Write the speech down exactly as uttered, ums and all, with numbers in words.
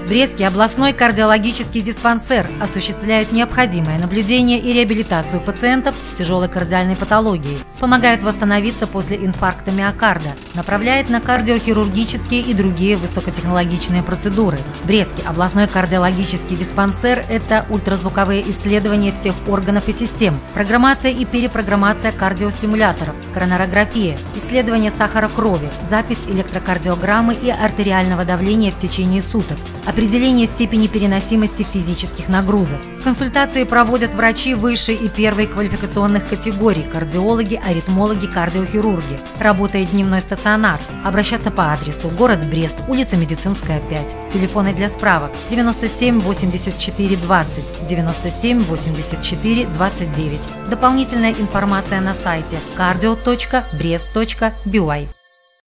Брестский областной кардиологический диспансер осуществляет необходимое наблюдение и реабилитацию пациентов с тяжелой кардиальной патологией, помогает восстановиться после инфаркта миокарда, направляет на кардиохирургические и другие высокотехнологичные процедуры. Брестский областной кардиологический диспансер – это ультразвуковые исследования всех органов и систем, программация и перепрограммация кардиостимуляторов, коронарография, исследование сахара крови, запись электрокардиограммы и артериального давления в течение суток, определение степени переносимости физических нагрузок. Консультации проводят врачи высшей и первой квалификационных категорий – кардиологи, аритмологи, кардиохирурги. Работает дневной стационар. Обращаться по адресу: город Брест, улица Медицинская, пять. Телефоны для справок: девяносто семь восемьдесят четыре двадцать, девяносто семь восемьдесят четыре двадцать девять. Дополнительная информация на сайте карdiо точка брест точка би уай.